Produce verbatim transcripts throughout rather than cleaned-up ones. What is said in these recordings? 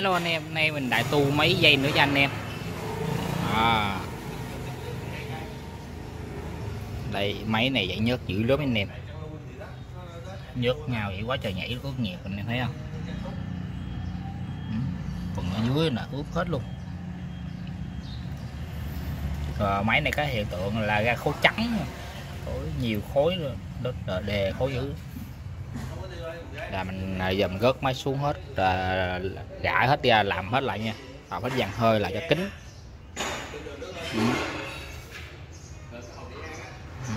hello anh em, nay mình đại tu mấy giây nữa cho anh em. À, đây máy này chạy nhớt dữ lắm anh em, nhớt nhau vậy quá trời nhảy có nhiệt anh em thấy không? Phần ở dưới là ướt hết luôn. Rồi, máy này có hiện tượng là ra khối trắng, khối nhiều khối luôn, đất đề khối dữ. Là mình giờ mình gớt máy xuống hết, gãi hết ra làm hết lại nha, làm hết dàn hơi lại cho kính. Ừ. Ừ.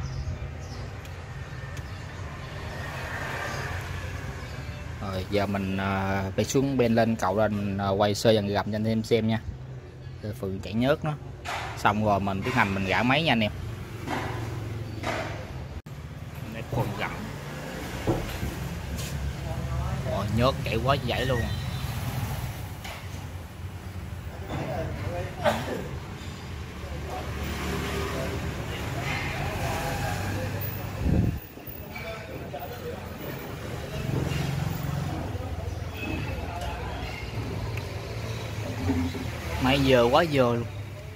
Rồi giờ mình uh, phải xuống bên lên cậu lên mình uh, quay sơ dàn gầm cho anh em xem nha. Phần chạy nhớt nó xong rồi mình tiến hành mình gãi máy nha anh em. Để phần gầm rồi nhớt chạy quá dãy luôn. Máy giờ quá giờ luôn.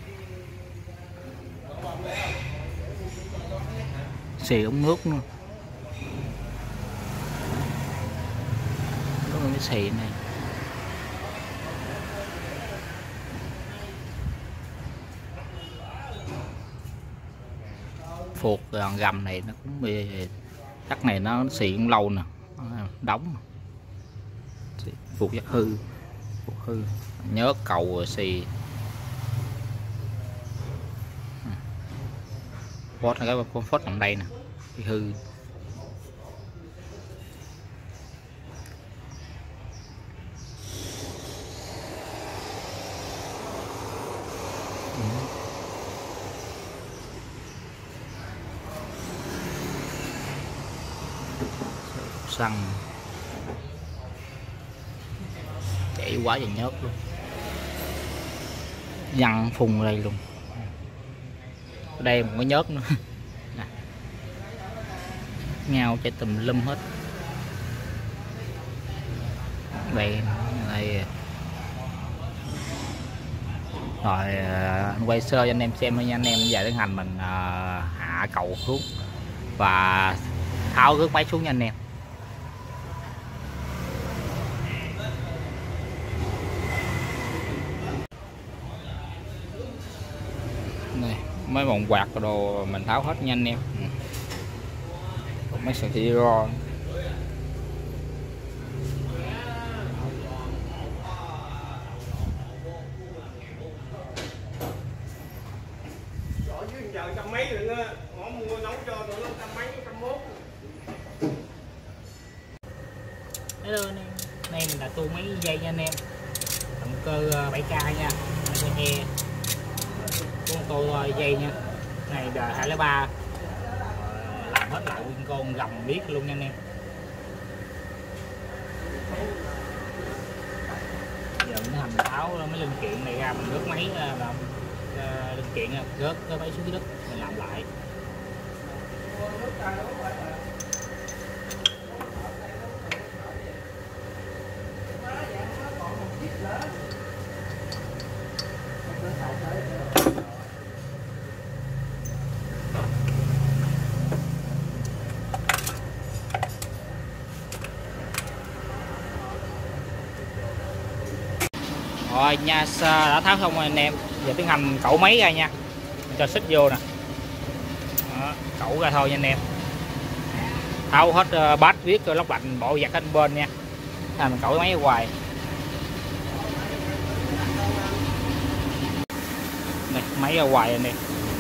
Xì ống nước nữa. Có cái xì này. Phuộc gầm này nó cũng bị chắc này nó xì cũng lâu nè, đóng phuộc chắc hư, phuộc hư nhớ cầu xì phốt cái con phốt nằm đây nè bị hư. Xăng chạy quá trời nhớt luôn, văng phun đây luôn. Ở đây một cái nhớt nữa ngao chạy tùm lum hết. Đây đây rồi anh quay sơ cho anh em xem nha anh em. Giờ tiến hành mình uh, hạ cầu xuống và tháo rước máy xuống nha anh em. Này, mấy vòng quạt đồ mình tháo hết nha anh em. Mấy sợi dây ro hello anh em, nay mình đã tu mấy dây nha anh em. Động cơ bảy K nha, e con tô dây nha, này là hai lấy ba, làm hết lại nguyên con gầm biết luôn nha anh em. Giờ mình hành tháo mấy linh kiện này ra, mình rớt máy làm linh kiện rớt cái máy xuống dưới đất mình làm lại. Rồi nha, đã tháo xong rồi anh em. Giờ tiến hành cẩu máy ra nha, cho xích vô nè. Đó, cẩu ra thôi nha anh em. Tháo hết uh, bát viết rồi lóc lạnh bộ giặt hết bên nha. À, mình cẩu máy ra hoài. Này, máy ra hoài anh em.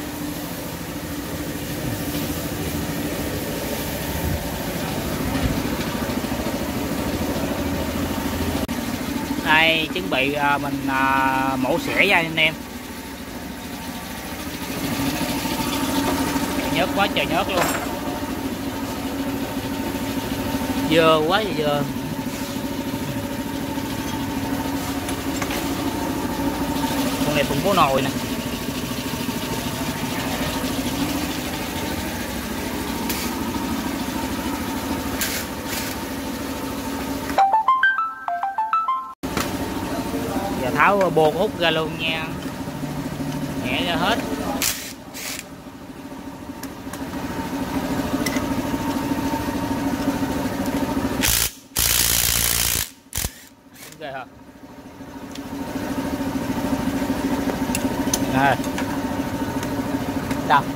Đây chuẩn bị uh, mình uh, mổ xẻ ra anh em. Trời nhớt quá trời nhớt luôn, dơ quá trời dơ. Con này cũng có nồi nè. tháo bô út ra luôn nha, nhẹ ra hết. Ghê hả? Đây. Đâu?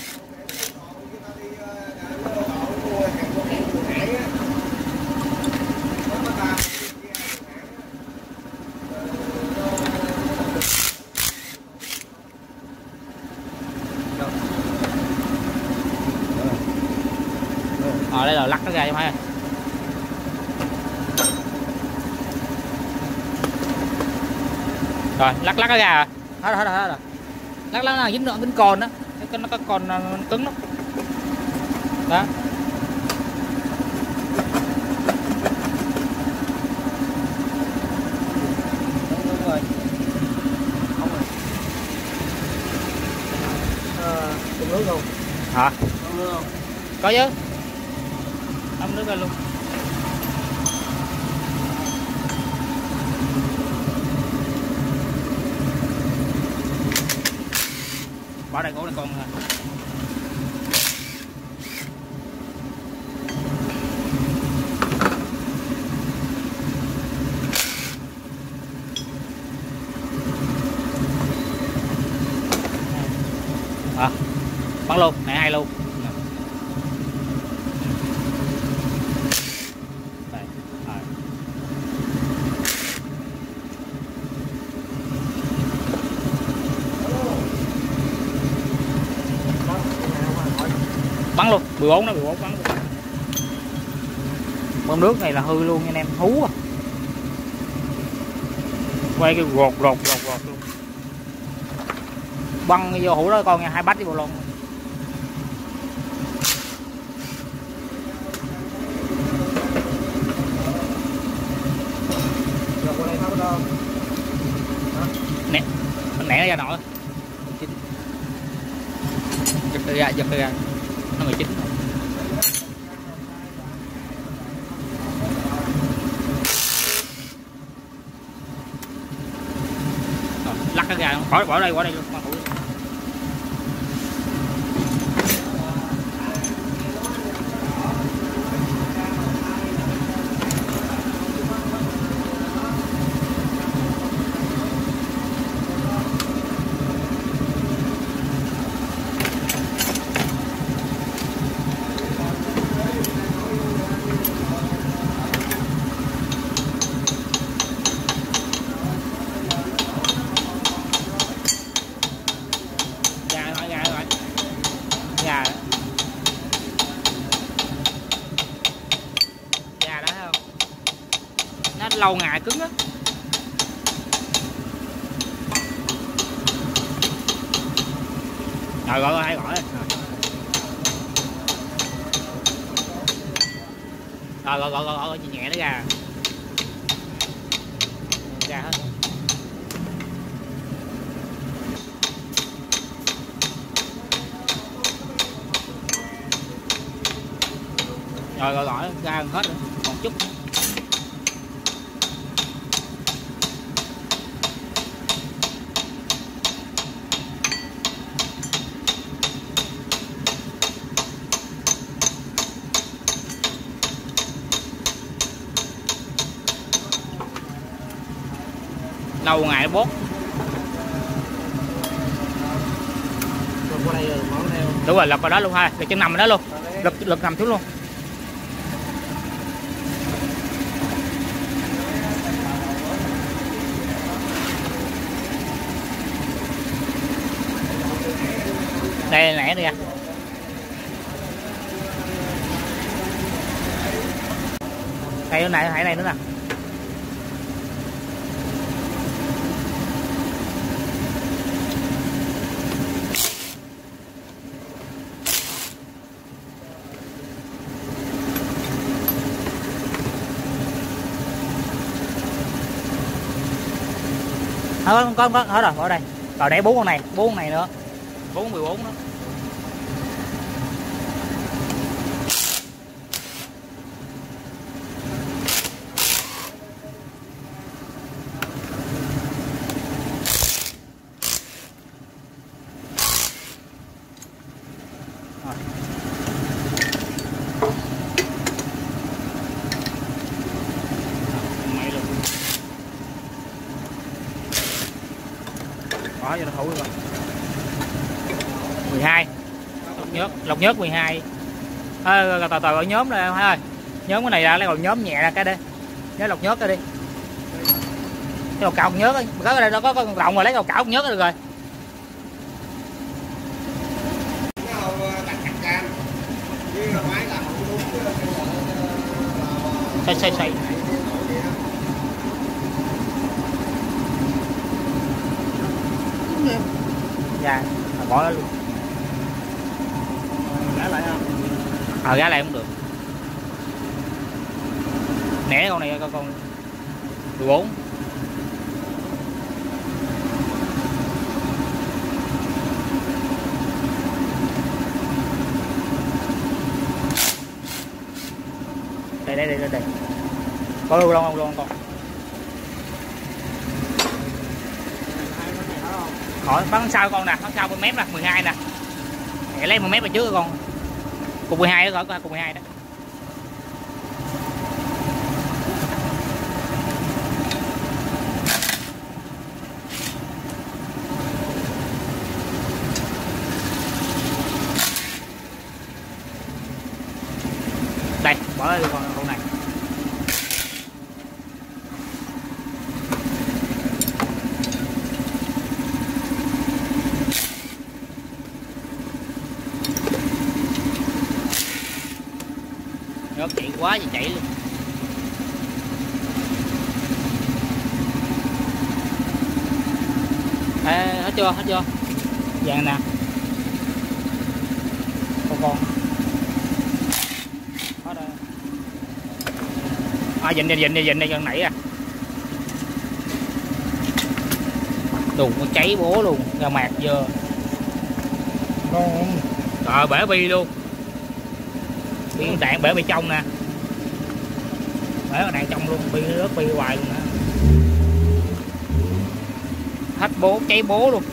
Ờ đây là lắc nó ra cho mấy. Rồi lắc lắc nó ra rồi. Hết rồi, hết rồi, hết rồi. Lắc lắc nó dính nó dính con đó, cái nó có con cứng lắm đó. Đúng rồi. Không rồi. Ờ, cùng nước không? Hả? Không nước không? Có chứ. Đóng nước ra luôn. Bỏ đây, cố này con thôi. À, bắn luôn, này hay luôn. Đây, à. Bắn luôn, mười bốn đó, mười bốn bắn luôn. Bơm nước này là hư luôn nha anh em, hú à. Quay cái gột gột gột gột luôn. Băng vô hũ đó con nha, hai bách với bộ lon. Nè, mình nẻ nó ra nổi. Giật ra, giật ra. Nó mười chín. Rồi, lắc nó ra, bỏ bỏ đây, bỏ đây luôn. Lâu ngày cứng á. Rồi gọi hai gọi. Rồi gọi gọi gọi gọi nhẹ nó ra. Ra hết. Rồi gọi gọi ra hết rồi. Còn chút. Lâu ngày bốt. Đúng rồi, lật vào đó luôn ha, lực chân nằm ở đó luôn. Lực lực nằm xuống luôn. Đây nãy đi ra. Đây nữa này, hãy này nữa nè. Không có có hết rồi, ở đây. Rồi để bốn con này, bốn con này nữa. bốn mười bốn đó. cho nó thủ rồi. mười hai. Lọc nhớt, lọc nhớt mười hai. À, từ từ ở nhóm này ơi. Nhóm cái này ra lấy lọc nhóm nhẹ ra cái đi. Nhớ lọc nhớt ra đi. Cái lọc cạo nhớt ấy. Có đây nó có con rộng rồi lấy lọc cạo nhớt được rồi. Xoay xoay xoay. Dạ, bỏ nó luôn. Gã lại không? Ờ gá lại cũng được. Né con này con con mười bốn. Đây đây đây đây đây. Có luôn luôn luôn con. Hỏi bắn sau con nè, bắn sau con mép nè, mười hai nè. Để lấy một mép ở trước con. Cục mười hai đó coi, cục mười hai đó. Đây, bỏ lên con con này. Nó chạy quá thì chạy luôn. Ê, hết chưa, hết chưa. Vàng nè. Con con. Hết rồi. À, dịnh đi, dịnh đi, dịnh đi, gần nãy à. Đùng, nó cháy bố luôn, ra mạc giờ. Ngon. Rồi, bể bi luôn. Bi đạn bể bi trong nè. Bể đạn trong luôn, bi rớt bi hoài luôn nè. Hết bố, cháy bố luôn.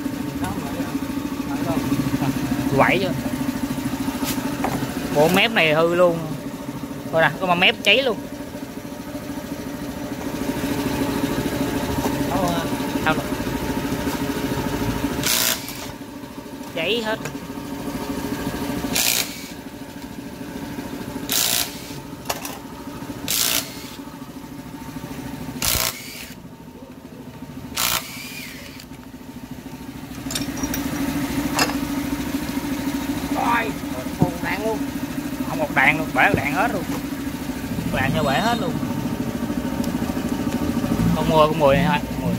Quậy chưa. Bộ mép này hư luôn. Coi nè, có mà mép cháy luôn. Sao rồi? Cháy hết. Rồi, một đạn luôn. Không một đạn luôn, bể đạn hết luôn. Đạn cho bể hết luôn. Con mùi, con mùi này thôi, mùi.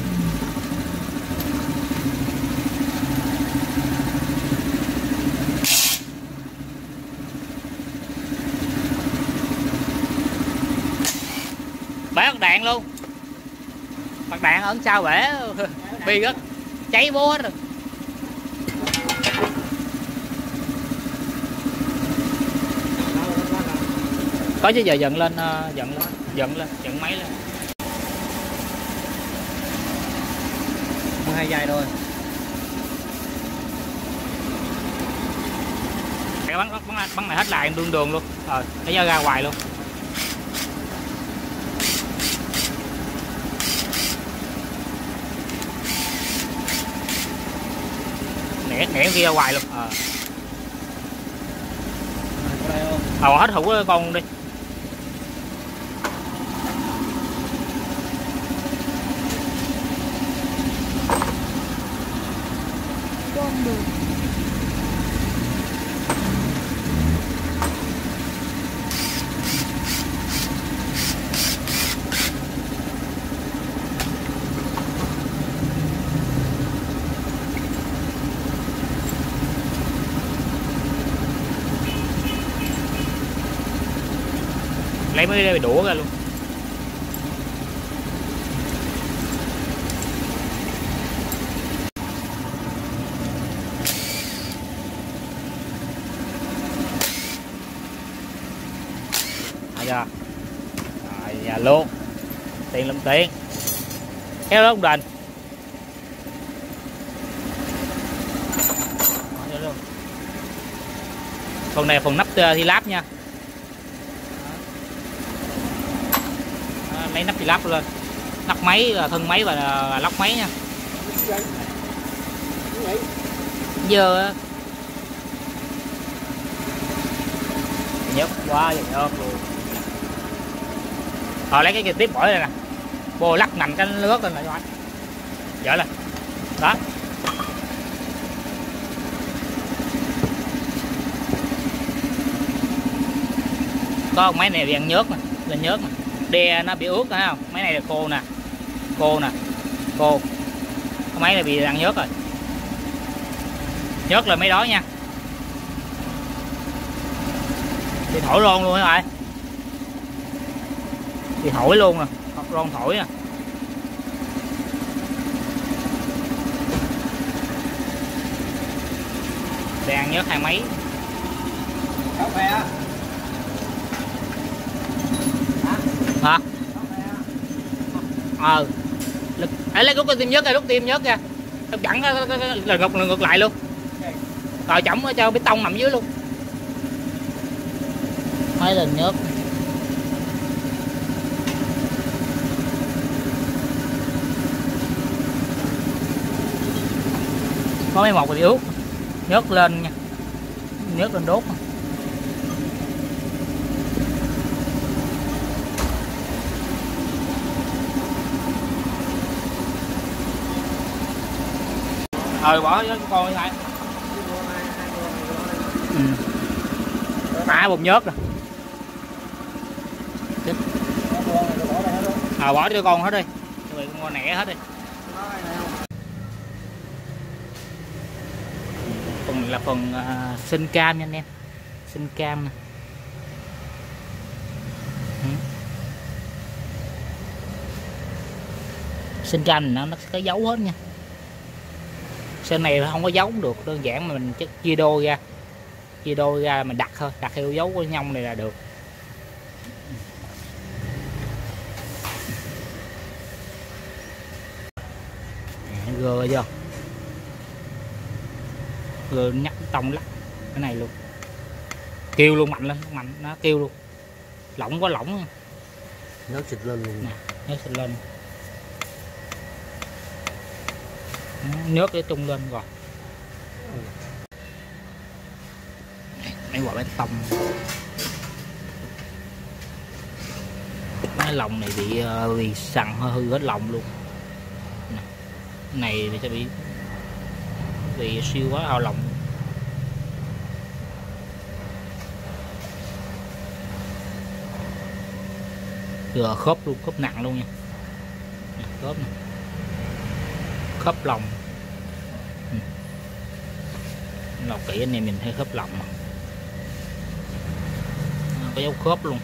Bể đạn luôn. Mặt đạn ở sau bể. Bi rất cháy bố hết rồi. Có chứ giờ dần lên, dần lên, dần lên, dần máy lên. mười hai giây thôi. Cái bắn bắn bắn này hết lại đường đường luôn. Rồi, để ra ngoài luôn. Nẻ nẻ kia ra ngoài luôn. Ờ. Ờ hết hủ con đi. Con được. Lấy mấy cái đũa ra luôn. À chưa? Rồi nhà luôn. Tiền làm tiền. Kéo đó không đền. Phần này phần nắp thi láp nha. Lấy nắp thì lắp lên, nắp máy, thân máy và lóc máy nha. dơ á. Nhớt quá trời nhớt luôn. Rồi lấy cái kia tiếp bỏ đây nè, bô lắc nành cái nước lên lại cho anh, dở lên đó. Có máy này bị ăn nhớt nè, lên nhớt nè, đe nó bị ướt thấy không? Máy này là khô nè, khô nè, khô. Cái máy này bị ăn nhớt rồi, nhớt là mấy đó nha. Thì thổi rôn luôn hả bạn? Thì thổi luôn nè, rôn thổi nè. Để ăn nhớt hai mấy. Hả? Ờ. Hãy lấy rút cái tim nhớt ra, rút tim nhớt ra. Chặn là ngược ngược lại luôn. Rồi chỏng cho bê tông nằm dưới luôn. Mấy lần nhớt. Có mấy một thì ướt. Nhớt lên nha. Nhớt lên đốt. Ờ bỏ cho con lại. Ừ. Hai bột nhớt rồi. À, bỏ cho con hết đi. Rồi con nẻ hết đi. Phần là phần uh, sinh cam nha anh em. Sinh cam nè. Ừ. Sinh cam này nó nó có dấu hết nha. Sen này không có dấu được, đơn giản mà mình chia đôi ra, chia đôi ra mình đặt thôi, đặt theo dấu của nhông này là được. Gơ chưa, gơ nhắc tông lắc cái này luôn, kêu luôn, mạnh lên, mạnh nó kêu luôn, lỏng quá lỏng, nó xịt lên luôn nè, nó xịt lên, nước để tung lên rồi. Mấy quả bê tông, cái lồng này bị bị sằn hơi hư hết lồng luôn. Này thì sẽ bị bị siêu quá ao lồng. Giờ khớp luôn, khớp nặng luôn nha, khớp này, khớp lồng. Ừ. Lọc kỹ anh em mình thấy khớp lồng mà. Có dấu khớp luôn,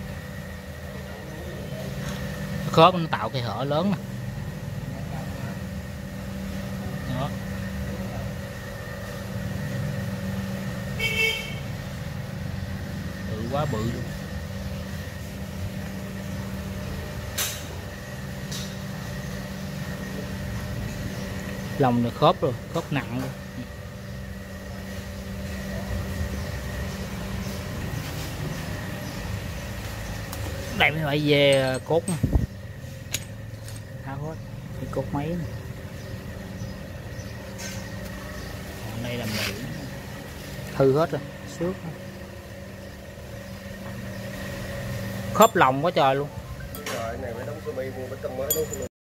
khớp nó tạo cái hở lớn nè. Đó. Bự quá bự luôn. Lòng này khớp rồi, khớp nặng luôn. Đây mới phải về cốt nè. Tháo hết cái cốt máy này. Còn đây là mì hư hết rồi, xước. Khớp lòng quá trời luôn. Trời này phải đóng sơ mi mua bê tông mới đóng sơ mi.